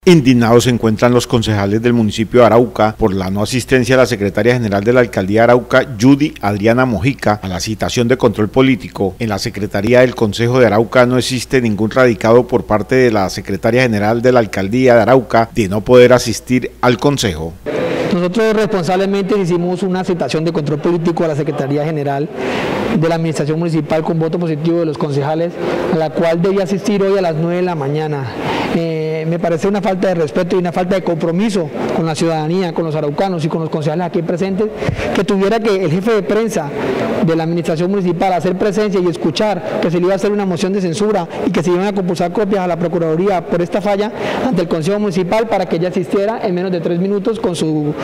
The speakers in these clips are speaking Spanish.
Indignados se encuentran los concejales del municipio de Arauca por la no asistencia de la secretaria general de la alcaldía de Arauca, Judy Adriana Mojica, a la citación de control político. En la secretaría del Consejo de Arauca no existe ningún radicado por parte de la secretaria general de la alcaldía de Arauca de no poder asistir al consejo. Nosotros responsablemente hicimos una citación de control político a la Secretaría General de la Administración Municipal con voto positivo de los concejales, a la cual debía asistir hoy a las 9 de la mañana. Me parece una falta de respeto y una falta de compromiso con la ciudadanía, con los araucanos y con los concejales aquí presentes, que tuviera que el jefe de prensa de la administración municipal hacer presencia y escuchar que se le iba a hacer una moción de censura y que se iban a compulsar copias a la Procuraduría por esta falla ante el Consejo Municipal para que ella asistiera en menos de 3 minutos con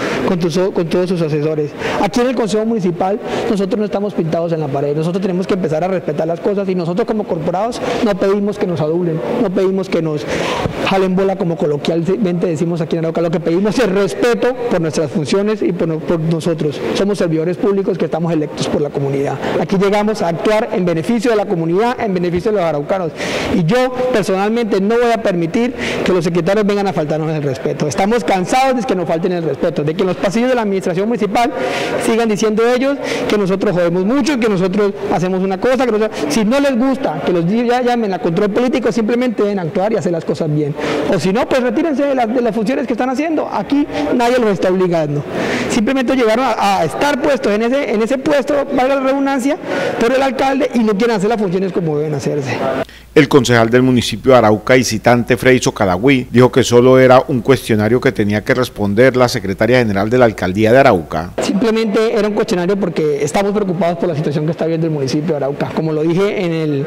todos sus asesores. Aquí en el Consejo Municipal nosotros no estamos pintados en la pared, nosotros tenemos que empezar a respetar las cosas y nosotros como corporados no pedimos que nos adulen, no pedimos que nos jalen bola como coloquialmente decimos aquí en Arauca, lo que pedimos es respeto por nuestras funciones y por nosotros. Somos servidores públicos que estamos electos por la comunidad. Aquí llegamos a actuar en beneficio de la comunidad, en beneficio de los araucanos. Y yo personalmente no voy a permitir que los secretarios vengan a faltarnos el respeto. Estamos cansados de que nos falten el respeto, de que en los pasillos de la administración municipal sigan diciendo ellos que nosotros jodemos mucho, que nosotros hacemos una cosa, que si no les gusta que los llamen a control político, simplemente deben actuar y hacer las cosas bien. O si no, pues retírense de las funciones que están haciendo. Aquí nadie los está obligando. Simplemente llegaron a estar puestos en ese puesto, valga la redundancia, por el alcalde y no quieren hacer las funciones como deben hacerse. El concejal del municipio de Arauca y citante Freddy Socadagüí dijo que solo era un cuestionario que tenía que responder la secretaria general de la alcaldía de Arauca. Simplemente era un cuestionario porque estamos preocupados por la situación que está viviendo el municipio de Arauca. Como lo dije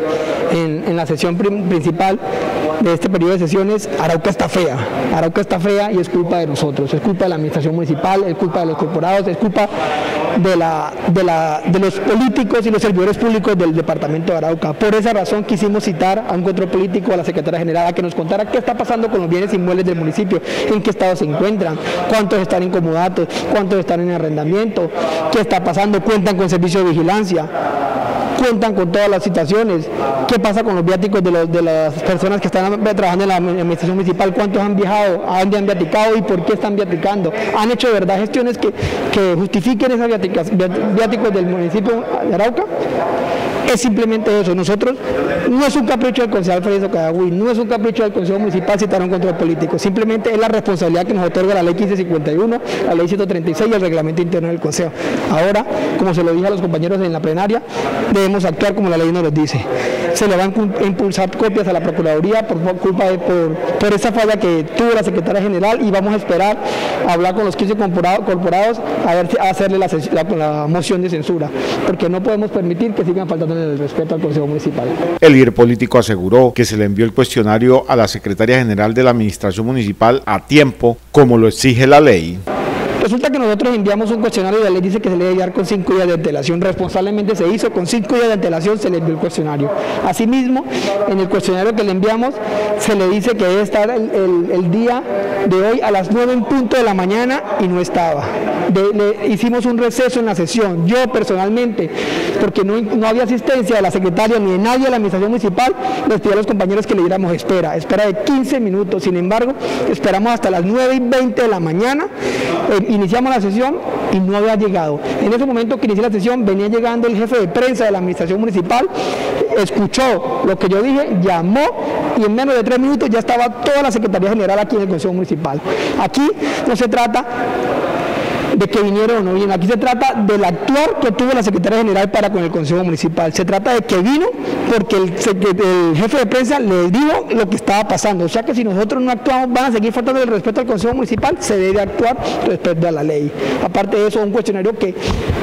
en la sesión principal de este periodo de sesiones, Arauca está fea y es culpa de nosotros, es culpa de la administración municipal, es culpa de los corporados, es culpa de los políticos y los servidores públicos del departamento de Arauca. Por esa razón quisimos citar a un control político a la secretaria general a que nos contara qué está pasando con los bienes inmuebles del municipio, en qué estado se encuentran, cuántos están incomodados, cuántos están en arrendamiento, qué está pasando, cuentan con servicio de vigilancia, cuentan con todas las situaciones, qué pasa con los viáticos de las personas que están trabajando en la administración municipal, cuántos han viajado, a dónde han viaticado y por qué están viaticando. Han hecho de verdad gestiones que justifiquen esas viáticos del municipio de Arauca. Es simplemente eso. Nosotros, no es un capricho del concejal Freddy Socadagüí, no es un capricho del Consejo Municipal citar un control político, simplemente es la responsabilidad que nos otorga la ley 1551, la ley 136 y el reglamento interno del Consejo. Ahora, como se lo dije a los compañeros en la plenaria, debemos actuar como la ley nos lo dice. Se le van a impulsar copias a la Procuraduría por esa falla que tuvo la secretaria general y vamos a esperar a hablar con los 15 corporados a hacerle la moción de censura, porque no podemos permitir que sigan faltando el respeto al Consejo Municipal. El líder político aseguró que se le envió el cuestionario a la secretaria general de la administración municipal a tiempo, como lo exige la ley. Resulta que nosotros enviamos un cuestionario y la ley dice que se le debe enviar con 5 días de antelación. Responsablemente se hizo, con 5 días de antelación se le envió el cuestionario. Asimismo, en el cuestionario que le enviamos se le dice que debe estar el día de hoy a las 9 en punto de la mañana y no estaba. Hicimos un receso en la sesión. Yo personalmente, porque no había asistencia de la secretaria ni de nadie de la administración municipal, les pedí a los compañeros que le diéramos espera de 15 minutos. Sin embargo, esperamos hasta las 9:20 de la mañana. Iniciamos la sesión y no había llegado. En ese momento que inicié la sesión venía llegando el jefe de prensa de la administración municipal, escuchó lo que yo dije, llamó y en menos de 3 minutos ya estaba toda la Secretaría General aquí en el Consejo Municipal. Aquí no se trata de que vinieron o no vinieron, aquí se trata del actuar que tuvo la secretaria general para con el Consejo Municipal. Se trata de que vino porque el jefe de prensa le dijo lo que estaba pasando. O sea que si nosotros no actuamos, van a seguir faltando el respeto al Consejo Municipal, se debe actuar respecto a la ley. Aparte de eso, un cuestionario que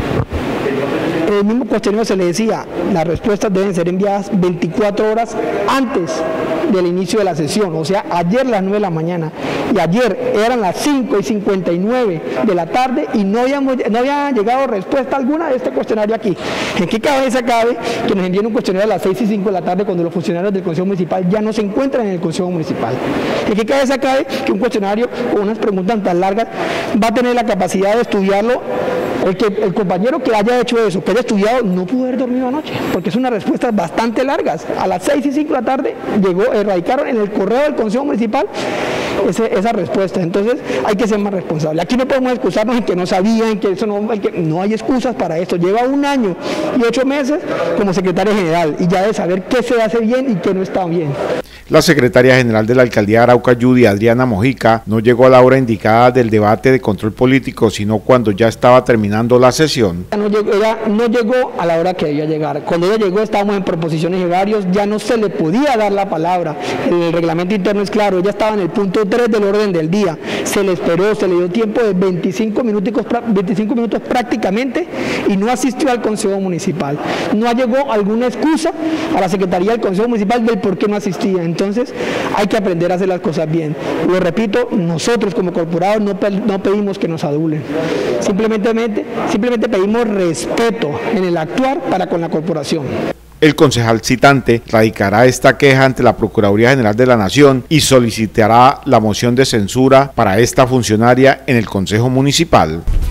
en el mismo cuestionario se le decía, las respuestas deben ser enviadas 24 horas antes del inicio de la sesión, o sea, ayer las 9 de la mañana, y ayer eran las 5:59 de la tarde y no había llegado respuesta alguna de este cuestionario aquí. ¿En qué cabeza cabe que nos envíen un cuestionario a las 6:05 de la tarde cuando los funcionarios del Consejo Municipal ya no se encuentran en el Consejo Municipal? ¿En qué cabeza cabe que un cuestionario con unas preguntas tan largas va a tener la capacidad de estudiarlo? El compañero que haya hecho eso, que haya estudiado, no pudo haber dormido anoche, porque son unas respuestas bastante largas. A las 6:05 de la tarde radicaron en el correo del Consejo Municipal esa respuesta. Entonces hay que ser más responsable. Aquí no podemos excusarnos en que no sabían, que eso no hay excusas para esto. Lleva 1 año y 8 meses como secretaria general y ya de saber qué se hace bien y qué no está bien. La secretaria general de la Alcaldía de Arauca, Judy Adriana Mojica, no llegó a la hora indicada del debate de control político, sino cuando ya estaba terminando la sesión. Ella no llegó a la hora que debía llegar. Cuando ella llegó estábamos en proposiciones y horarios, ya no se le podía dar la palabra. El reglamento interno es claro, ella estaba en el punto 3 del orden del día. Se le esperó, se le dio tiempo de 25 minutos prácticamente y no asistió al Consejo Municipal. No llegó alguna excusa a la Secretaría del Consejo Municipal del por qué no asistía. Entonces hay que aprender a hacer las cosas bien. Lo repito, nosotros como corporados no pedimos que nos adulen. Simplemente pedimos respeto en el actuar para con la corporación. El concejal citante radicará esta queja ante la Procuraduría General de la Nación y solicitará la moción de censura para esta funcionaria en el Consejo Municipal.